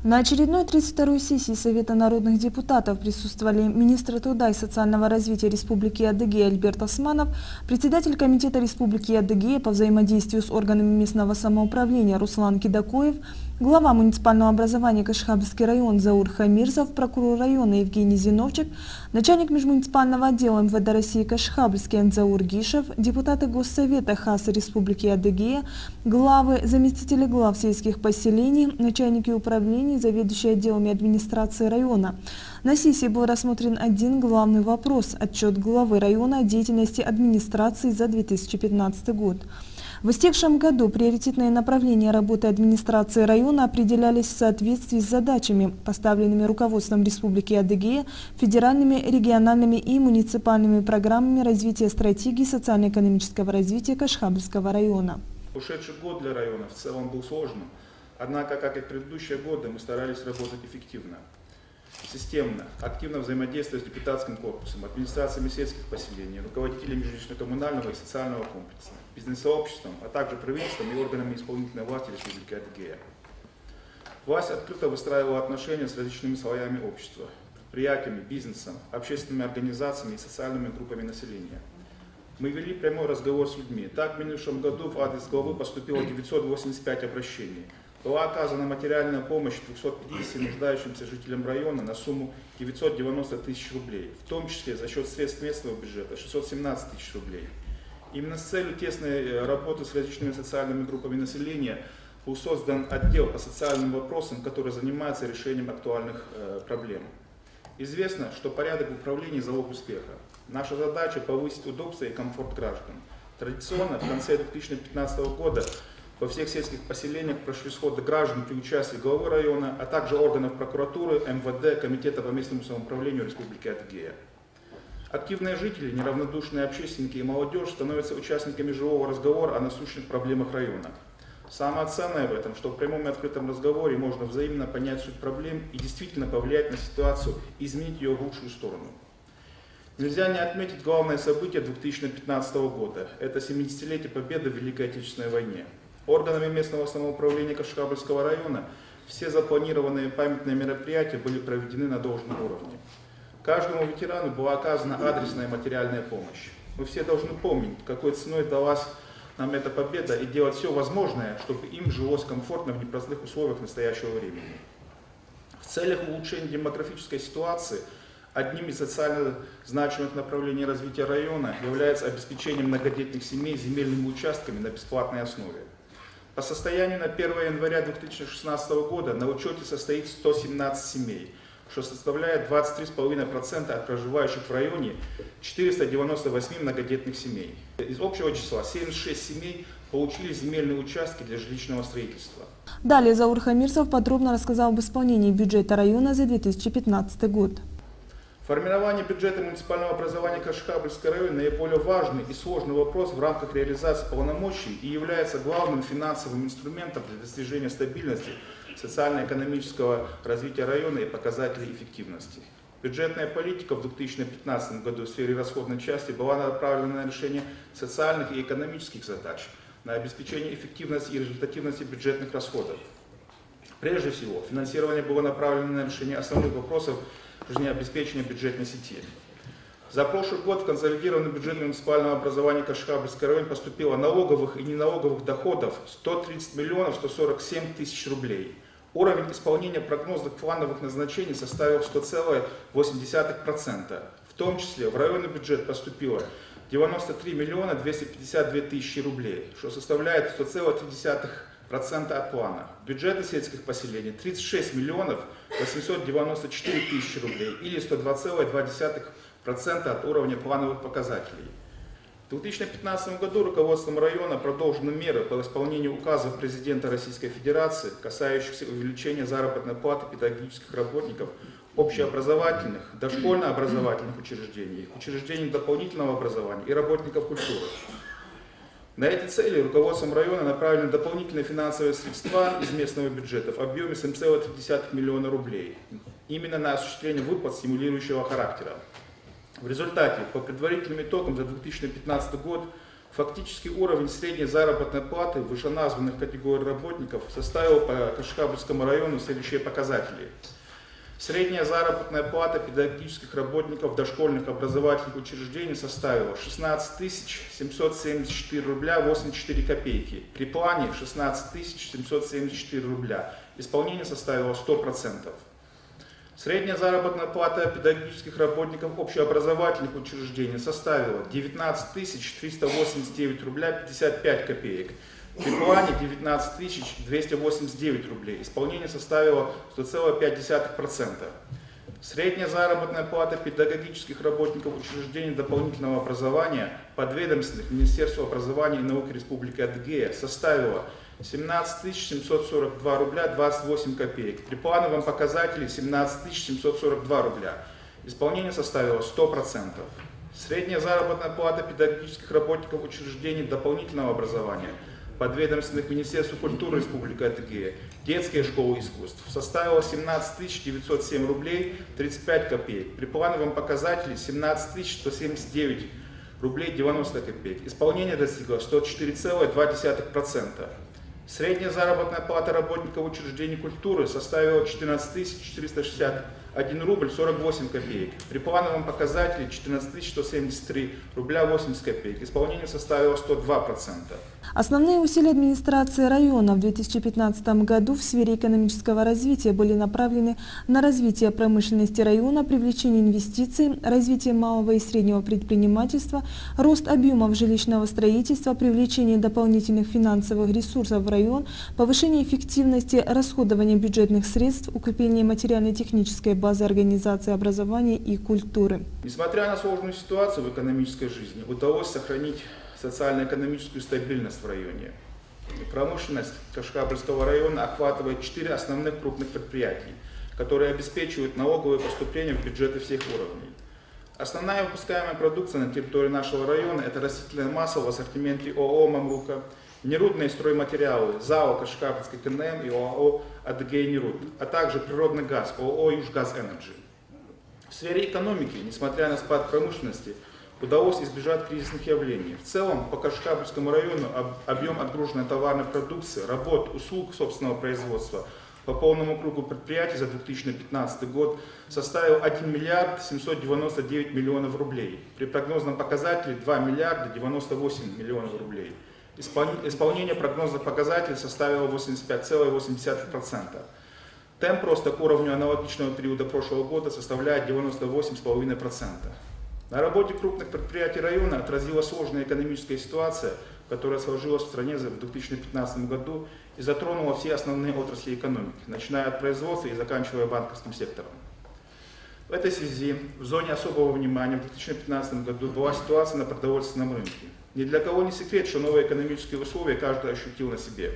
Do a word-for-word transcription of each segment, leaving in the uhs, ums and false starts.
На очередной тридцать второй сессии Совета народных депутатов присутствовали министр труда и социального развития Республики Адыгея Альберт Османов, председатель Комитета Республики Адыгея по взаимодействию с органами местного самоуправления Руслан Кидакоев, глава муниципального образования Кашхабльский район Заур Хамирзов, прокурор района Евгений Зиновчик, начальник межмуниципального отдела эм вэ дэ России Кашхабльский Анзаур Гишев, депутаты Госсовета ХАС Республики Адыгея, главы, заместители глав сельских поселений, начальники управлений, заведующие отделами администрации района. На сессии был рассмотрен один главный вопрос – отчет главы района о деятельности администрации за две тысячи пятнадцатый год. В истекшем году приоритетные направления работы администрации района определялись в соответствии с задачами, поставленными руководством Республики Адыгея, федеральными, региональными и муниципальными программами развития стратегии социально-экономического развития Кашхабльского района. Ушедший год для района в целом был сложным, однако, как и в предыдущие годы, мы старались работать эффективно, системно, активно взаимодействуя с депутатским корпусом, администрациями сельских поселений, руководителями жилищно-коммунального и социального комплекса, бизнес-сообществом, а также правительством и органами исполнительной власти Республики Адыгея. Власть открыто выстраивала отношения с различными слоями общества, предприятиями, бизнесом, общественными организациями и социальными группами населения. Мы вели прямой разговор с людьми. Так, в минувшем году в адрес главы поступило девятьсот восемьдесят пять обращений. Была оказана материальная помощь двухсот пятидесяти нуждающимся жителям района на сумму девятьсот девяносто тысяч рублей, в том числе за счет средств местного бюджета шестьсот семнадцать тысяч рублей. Именно с целью тесной работы с различными социальными группами населения был создан отдел по социальным вопросам, который занимается решением актуальных э, проблем. Известно, что порядок управления – залог успеха. Наша задача – повысить удобство и комфорт граждан. Традиционно в конце две тысячи пятнадцатого года во всех сельских поселениях прошли сходы граждан при участии главы района, а также органов прокуратуры, эм вэ дэ, Комитета по местному самоуправлению Республики Адыгея. Активные жители, неравнодушные общественники и молодежь становятся участниками живого разговора о насущных проблемах района. Самое ценное в этом, что в прямом и открытом разговоре можно взаимно понять суть проблем и действительно повлиять на ситуацию и изменить ее в лучшую сторону. Нельзя не отметить главное событие две тысячи пятнадцатого года – это семидесятилетие победы в Великой Отечественной войне. Органами местного самоуправления Кашхабльского района все запланированные памятные мероприятия были проведены на должном уровне. Каждому ветерану была оказана адресная материальная помощь. Мы все должны помнить, какой ценой далась нам эта победа, и делать все возможное, чтобы им жилось комфортно в непростых условиях настоящего времени. В целях улучшения демографической ситуации одним из социально значимых направлений развития района является обеспечение многодетных семей земельными участками на бесплатной основе. По состоянию на первое января две тысячи шестнадцатого года на учете состоит сто семнадцать семей, что составляет двадцать три и пять десятых процента от проживающих в районе четырёхсот девяноста восьми многодетных семей. Из общего числа семьдесят шесть семей получили земельные участки для жилищного строительства. Далее Заур Хамирзов подробно рассказал об исполнении бюджета района за две тысячи пятнадцатый год. Формирование бюджета муниципального образования Кашхабльский район наиболее важный и сложный вопрос в рамках реализации полномочий и является главным финансовым инструментом для достижения стабильности социально-экономического развития района и показателей эффективности. Бюджетная политика в две тысячи пятнадцатом году в сфере расходной части была направлена на решение социальных и экономических задач, на обеспечение эффективности и результативности бюджетных расходов. Прежде всего, финансирование было направлено на решение основных вопросов жизнеобеспечения бюджетной сети. За прошлый год в консолидированный бюджет муниципального образования Кашхабльский район поступило налоговых и неналоговых доходов сто тридцать миллионов сто сорок семь тысяч рублей. Уровень исполнения прогнозных плановых назначений составил сто целых восемь десятых процента. В том числе в районный бюджет поступило девяносто три миллиона двести пятьдесят две тысячи рублей, что составляет сто целых три десятых процента от плана. Бюджеты сельских поселений тридцать шесть миллионов восемьсот девяносто четыре тысячи рублей или сто два целых два десятых процента от уровня плановых показателей. В две тысячи пятнадцатом году руководством района продолжены меры по исполнению указов президента Российской Федерации, касающихся увеличения заработной платы педагогических работников общеобразовательных, дошкольно-образовательных учреждений, учреждений дополнительного образования и работников культуры. На эти цели руководством района направлены дополнительные финансовые средства из местного бюджета в объеме семь целых три десятых миллиона рублей, именно на осуществление выплат стимулирующего характера. В результате, по предварительным итогам за две тысячи пятнадцатый год, Фактический уровень средней заработной платы вышеназванных категорий работников составил по Кашкабельскому району следующие показатели. Средняя заработная плата педагогических работников дошкольных образовательных учреждений составила шестнадцать тысяч семьсот семьдесят четыре рубля восемьдесят четыре копейки. При плане шестнадцать тысяч семьсот семьдесят четыре рубля. Исполнение составило сто процентов. Средняя заработная плата педагогических работников общеобразовательных учреждений составила девятнадцать тысяч триста восемьдесят девять рубля пятьдесят пять копеек. При плане девятнадцать тысяч двести восемьдесят девять рублей. Исполнение составило сто целых пять десятых процента. Средняя заработная плата педагогических работников учреждений дополнительного образования подведомственных Министерству образования и науки Республики Адыгея составила семнадцать тысяч семьсот сорок два рубля двадцать восемь копеек. При плановом показателе семнадцать тысяч семьсот сорок два рубля. Исполнение составило сто процентов. Средняя заработная плата педагогических работников учреждений дополнительного образования подведомственных Министерству культуры Республики Адыгея, детские школы искусств составила семнадцать тысяч девятьсот семь рублей тридцать пять копеек. При плановом показателе семнадцать тысяч сто семьдесят девять рублей девяносто копеек. Исполнение достигло сто четыре целых два десятых процента. Средняя заработная плата работников учреждений культуры составила четырнадцать тысяч четыреста шестьдесят один рубль сорок восемь копеек. При плановом показателе четырнадцать тысяч сто семьдесят три рубля восемьдесят копеек. Исполнение составило сто два процента. Основные усилия администрации района в две тысячи пятнадцатом году в сфере экономического развития были направлены на развитие промышленности района, привлечение инвестиций, развитие малого и среднего предпринимательства, рост объемов жилищного строительства, привлечение дополнительных финансовых ресурсов в район, повышение эффективности расходования бюджетных средств, укрепление материально-технической базы организации образования и культуры. Несмотря на сложную ситуацию в экономической жизни, удалось сохранить социально-экономическую стабильность в районе. Промышленность Кашкабельского района охватывает четыре основных крупных предприятий, которые обеспечивают налоговые поступления в бюджеты всех уровней. Основная выпускаемая продукция на территории нашего района – это растительное масло в ассортименте ООО «Мамрука», нерудные стройматериалы ЗАО Кашкабельский КНМ и ОАО «Адыгея Неруд», а также природный газ ООО «Южгаз Энерджи». В сфере экономики, несмотря на спад промышленности, удалось избежать кризисных явлений. В целом, по Кашкабельскому району объем отгруженной товарной продукции, работ, услуг собственного производства по полному кругу предприятий за две тысячи пятнадцатый год составил один миллиард семьсот девяносто девять миллионов рублей. При прогнозном показателе два миллиарда девяносто восемь миллионов рублей. Исполнение прогнозных показателей составило восемьдесят пять целых восемь десятых процента. Темп роста к уровню аналогичного периода прошлого года составляет девяносто восемь целых пять десятых процента. На работе крупных предприятий района отразилась сложная экономическая ситуация, которая сложилась в стране в две тысячи пятнадцатом году и затронула все основные отрасли экономики, начиная от производства и заканчивая банковским сектором. В этой связи в зоне особого внимания в две тысячи пятнадцатом году была ситуация на продовольственном рынке. Ни для кого не секрет, что новые экономические условия каждый ощутил на себе.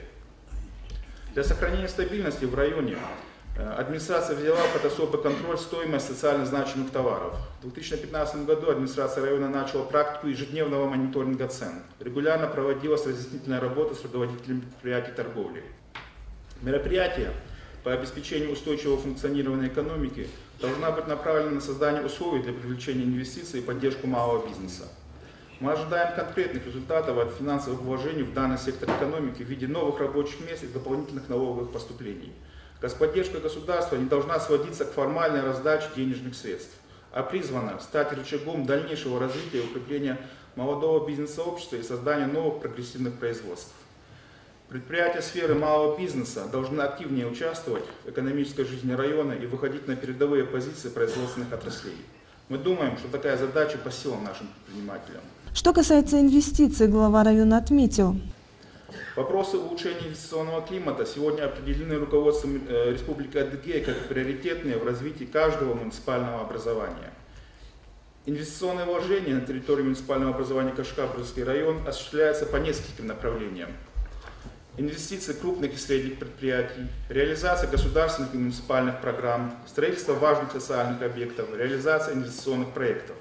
Для сохранения стабильности в районе администрация взяла под особый контроль стоимость социально значимых товаров. В две тысячи пятнадцатом году администрация района начала практику ежедневного мониторинга цен. Регулярно проводилась разъяснительная работа с руководителями предприятий торговли. Мероприятие по обеспечению устойчивого функционирования экономики должна быть направлена на создание условий для привлечения инвестиций и поддержку малого бизнеса. Мы ожидаем конкретных результатов от финансовых вложений в данный сектор экономики в виде новых рабочих мест и дополнительных налоговых поступлений. Господдержка государства не должна сводиться к формальной раздаче денежных средств, а призвана стать рычагом дальнейшего развития и укрепления молодого бизнес-сообщества и создания новых прогрессивных производств. Предприятия сферы малого бизнеса должны активнее участвовать в экономической жизни района и выходить на передовые позиции производственных отраслей. Мы думаем, что такая задача по силам нашим предпринимателям. Что касается инвестиций, глава района отметил: вопросы улучшения инвестиционного климата сегодня определены руководством Республики Адыгея как приоритетные в развитии каждого муниципального образования. Инвестиционные вложения на территории муниципального образования Кашкабельский район осуществляются по нескольким направлениям. Инвестиции крупных и средних предприятий, реализация государственных и муниципальных программ, строительство важных социальных объектов, реализация инвестиционных проектов.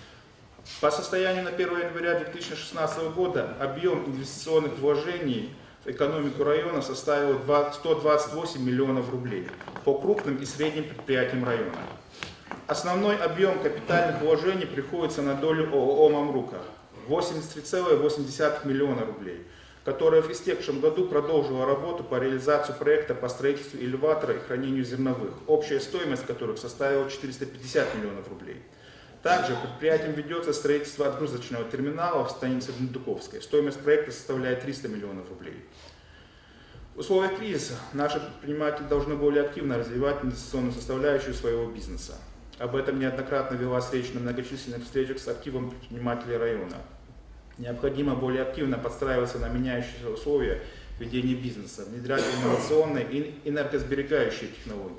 По состоянию на первое января две тысячи шестнадцатого года объем инвестиционных вложений в экономику района составил сто двадцать восемь миллионов рублей по крупным и средним предприятиям района. Основной объем капитальных вложений приходится на долю ООО «Мамрука». восемьдесят три целых восемь десятых миллиона рублей, которая в истекшем году продолжила работу по реализации проекта по строительству элеватора и хранению зерновых, общая стоимость которых составила четыреста пятьдесят миллионов рублей. Также предприятием ведется строительство отгрузочного терминала в станице Дундуковской. Стоимость проекта составляет триста миллионов рублей. В условиях кризиса наши предприниматели должны более активно развивать инвестиционную составляющую своего бизнеса. Об этом неоднократно велась речь на многочисленных встречах с активом предпринимателей района. Необходимо более активно подстраиваться на меняющиеся условия ведения бизнеса, внедрять инновационные и энергосберегающие технологии.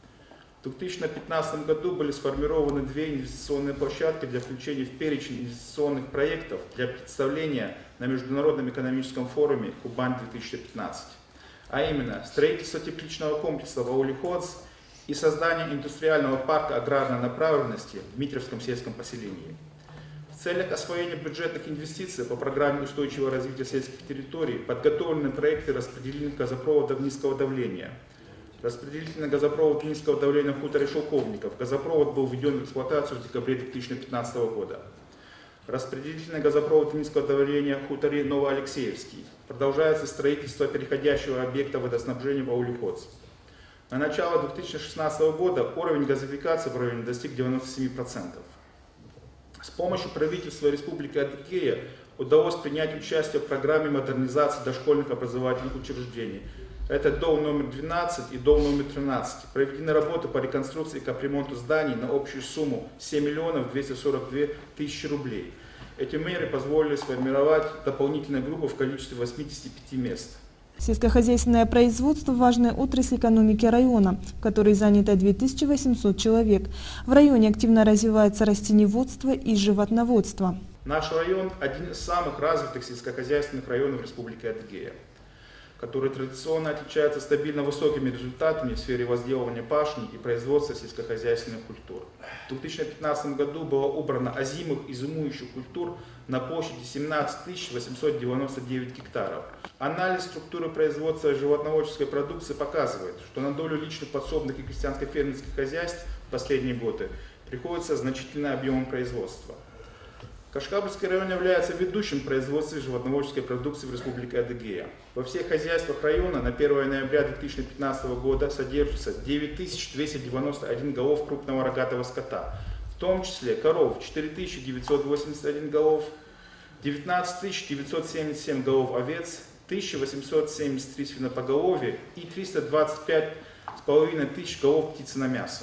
В две тысячи пятнадцатом году были сформированы две инвестиционные площадки для включения в перечень инвестиционных проектов для представления на Международном экономическом форуме «Кубань две тысячи пятнадцать», а именно строительство тепличного комплекса в ауле Ходз и создание индустриального парка аграрной направленности в Дмитровском сельском поселении. В целях освоения бюджетных инвестиций по программе устойчивого развития сельских территорий подготовлены проекты распределительных газопроводов низкого давления. Распределительный газопровод низкого давления в хуторе Шелковников. Газопровод был введен в эксплуатацию в декабре две тысячи пятнадцатого года. Распределительный газопровод низкого давления в хуторе Новоалексеевский. Продолжается строительство переходящего объекта водоснабжения в ауле Ходз. На начало две тысячи шестнадцатого года уровень газификации в районе достиг девяноста семи процентов. С помощью правительства Республики Адыгея удалось принять участие в программе модернизации дошкольных образовательных учреждений. Это ДОУ номер двенадцать и ДОУ номер тринадцать. Проведены работы по реконструкции и капремонту зданий на общую сумму семь миллионов двести сорок две тысячи рублей. Эти меры позволили сформировать дополнительную группу в количестве восьмидесяти пяти мест. Сельскохозяйственное производство – важная отрасль экономики района, в которой занято две тысячи восемьсот человек. В районе активно развивается растениеводство и животноводство. Наш район – один из самых развитых сельскохозяйственных районов Республики Адыгея, который традиционно отличается стабильно высокими результатами в сфере возделывания пашни и производства сельскохозяйственных культур. В две тысячи пятнадцатом году было убрано озимых и зимующих культур на площади семнадцать тысяч восемьсот девяносто девять гектаров. Анализ структуры производства животноводческой продукции показывает, что на долю личных подсобных и крестьянско-фермерских хозяйств в последние годы приходится значительный объем производства. Кашкабльский район является ведущим в производстве животноводческой продукции в Республике Адыгея. Во всех хозяйствах района на первое ноября две тысячи пятнадцатого года содержится девять тысяч двести девяносто один голов крупного рогатого скота, в том числе коров четыре тысячи девятьсот восемьдесят один голов, девятнадцать тысяч девятьсот семьдесят семь голов овец, тысяча восемьсот семьдесят три свинопоголовья и триста двадцать пять с половиной тысяч голов птицы на мясо.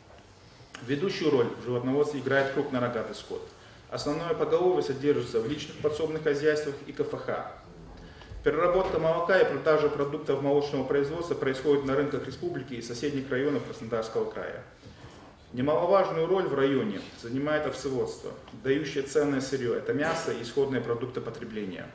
Ведущую роль в животноводстве играет крупнорогатый скот. Основное поголовье содержится в личных подсобных хозяйствах и КФХ. Переработка молока и продажа продуктов молочного производства происходит на рынках республики и соседних районов Краснодарского края. Немаловажную роль в районе занимает овцеводство, дающее ценное сырье – это мясо и исходные продукты потребления.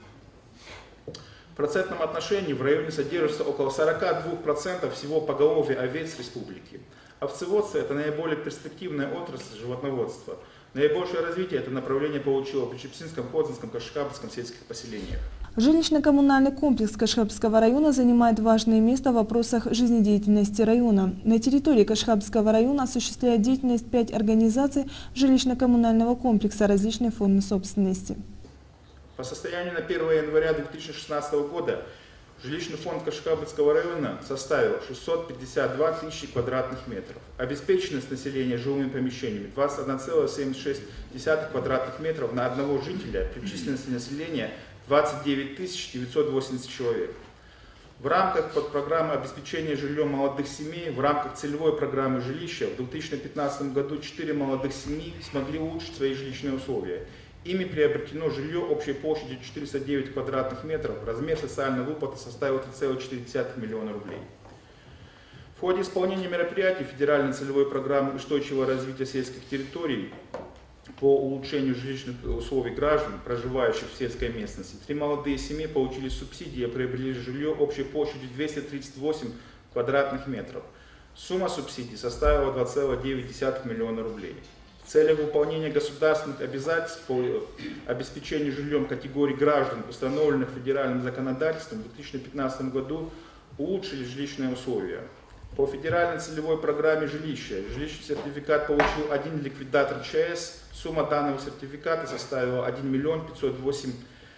В процентном отношении в районе содержится около сорока двух процентов всего поголовья овец республики. Овцеводство – это наиболее перспективная отрасль животноводства. Наибольшее развитие это направление получило в Причепсинском, Ходзинском, Кашкабльском сельских поселениях. Жилищно-коммунальный комплекс Кашкабльского района занимает важное место в вопросах жизнедеятельности района. На территории Кашкабльского района осуществляет деятельность пять организаций жилищно-коммунального комплекса различной формы собственности. По состоянию на первое января две тысячи шестнадцатого года жилищный фонд Кашкабльского района составил шестьсот пятьдесят две тысячи квадратных метров. Обеспеченность населения жилыми помещениями двадцать одна целая семьдесят шесть сотых квадратных метров на одного жителя, при численности населения двадцать девять тысяч девятьсот восемьдесят человек. В рамках подпрограммы обеспечения жильем молодых семей, в рамках целевой программы жилища в две тысячи пятнадцатом году четыре молодых семьи смогли улучшить свои жилищные условия. Ими приобретено жилье общей площадью четыреста девять квадратных метров, размер социальной выплаты составил три целых четыре десятых миллиона рублей. В ходе исполнения мероприятий федеральной целевой программы устойчивого развития сельских территорий по улучшению жилищных условий граждан, проживающих в сельской местности, три молодые семьи получили субсидии и приобрели жилье общей площадью двести тридцать восемь квадратных метров. Сумма субсидий составила два целых девять десятых миллиона рублей. В целях выполнения государственных обязательств по обеспечению жильем категорий граждан, установленных федеральным законодательством, в две тысячи пятнадцатом году улучшили жилищные условия. По федеральной целевой программе жилища, жилищный сертификат получил один ликвидатор ЧС. Сумма данного сертификата составила один миллион пятьсот восемь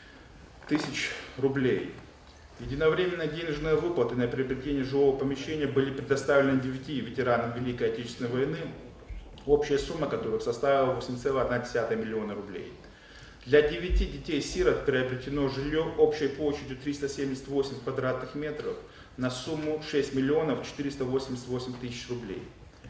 тысяч рублей. Единовременные денежные выплаты на приобретение жилого помещения были предоставлены девяти ветеранам Великой Отечественной войны, общая сумма которых составила восемь целых одна десятая миллиона рублей. Для девяти детей-сирот приобретено жилье общей площадью триста семьдесят восемь квадратных метров на сумму шесть миллионов четыреста восемьдесят восемь тысяч рублей.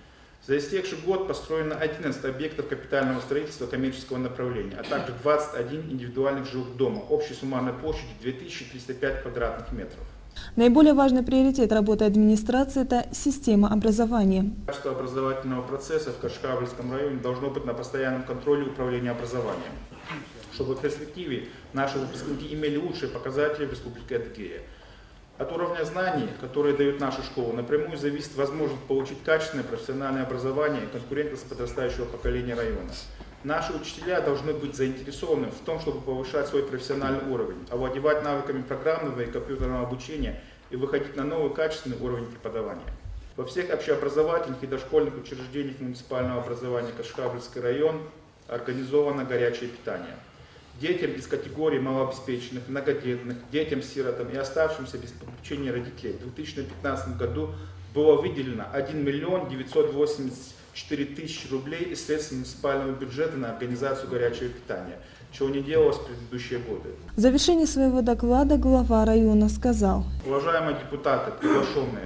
За истекший год построено одиннадцать объектов капитального строительства коммерческого направления, а также двадцать один индивидуальных жилых дома общей суммарной площадью две тысячи триста пять квадратных метров. Наиболее важный приоритет работы администрации – это система образования. Качество образовательного процесса в Кашкабльском районе должно быть на постоянном контроле управления образованием, чтобы в перспективе наши выпускники имели лучшие показатели в Республике Адыгея. От уровня знаний, которые дают наши школы, напрямую зависит возможность получить качественное профессиональное образование и конкурентность подрастающего поколения района. Наши учителя должны быть заинтересованы в том, чтобы повышать свой профессиональный уровень, овладевать навыками программного и компьютерного обучения и выходить на новый качественный уровень преподавания. Во всех общеобразовательных и дошкольных учреждениях муниципального образования Кашкабльский район организовано горячее питание. Детям из категории малообеспеченных, многодетных, детям-сиротам и оставшимся без попечения родителей в две тысячи пятнадцатом году было выделено один миллион девятьсот восемьдесят четыре тысячи рублей из средств муниципального бюджета на организацию горячего питания, чего не делалось в предыдущие годы. В завершении своего доклада глава района сказал: Уважаемые депутаты, приглашенные,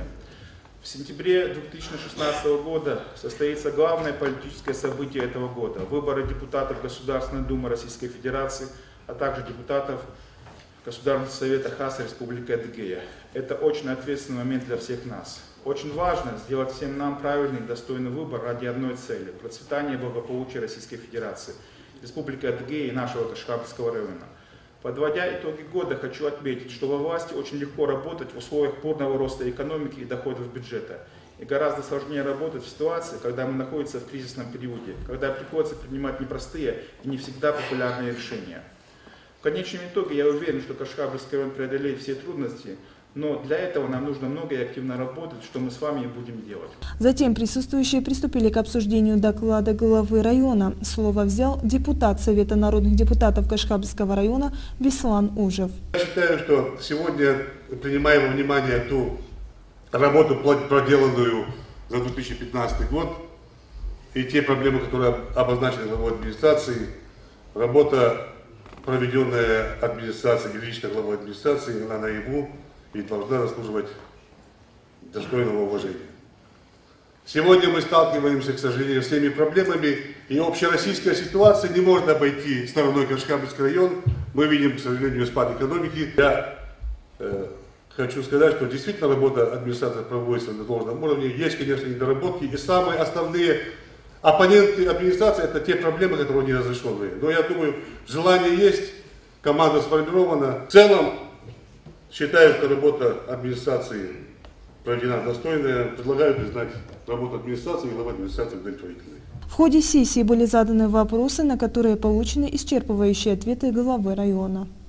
в сентябре две тысячи шестнадцатого года состоится главное политическое событие этого года – выборы депутатов Государственной Думы Российской Федерации, а также депутатов Государственного Совета ХАС Республики Адыгея. Это очень ответственный момент для всех нас. Очень важно сделать всем нам правильный и достойный выбор ради одной цели – процветания и благополучия Российской Федерации, Республики Адыгея и нашего Кашкабльского района. Подводя итоги года, хочу отметить, что во власти очень легко работать в условиях бурного роста экономики и доходов бюджета. И гораздо сложнее работать в ситуации, когда мы находимся в кризисном периоде, когда приходится принимать непростые и не всегда популярные решения. В конечном итоге я уверен, что Кашкабльский район преодолеет все трудности, но для этого нам нужно много и активно работать, что мы с вами и будем делать. Затем присутствующие приступили к обсуждению доклада главы района. Слово взял депутат Совета народных депутатов Кашкабльского района Беслан Ужев. Я считаю, что сегодня, принимая во внимание ту работу, проделанную за две тысячи пятнадцатый год, и те проблемы, которые обозначены главой администрации, работа, проведенная администрацией, лично главой администрации, она наяву и должна заслуживать достойного уважения. Сегодня мы сталкиваемся, к сожалению, с теми проблемами, и общероссийская ситуация не может обойти стороной Кашкабльский район. Мы видим, к сожалению, спад экономики. Я э, хочу сказать, что действительно работа администрации проводится на должном уровне. Есть, конечно, недоработки, и самые основные оппоненты администрации – это те проблемы, которые не разрешены. Но я думаю, желание есть, команда сформирована. В целом, считаю, что работа администрации проведена достойная. Предлагаю признать работу администрации и главы администрации удовлетворительной. В ходе сессии были заданы вопросы, на которые получены исчерпывающие ответы главы района.